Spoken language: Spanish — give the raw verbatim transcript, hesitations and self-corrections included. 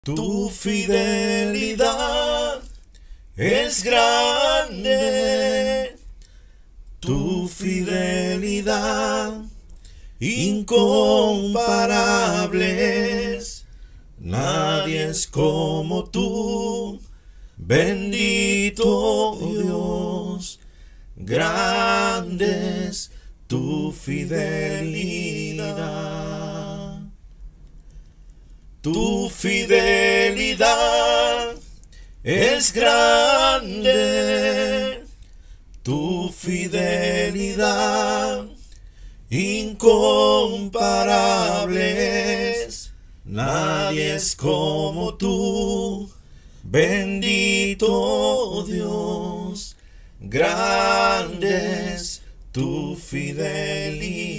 Tu fidelidad es grande, tu fidelidad incomparable es. Nadie es como tú, bendito Dios. Grande es tu fidelidad. Tu fidelidad es grande, tu fidelidad incomparable es. Nadie es como tú, bendito Dios. Grande es tu fidelidad.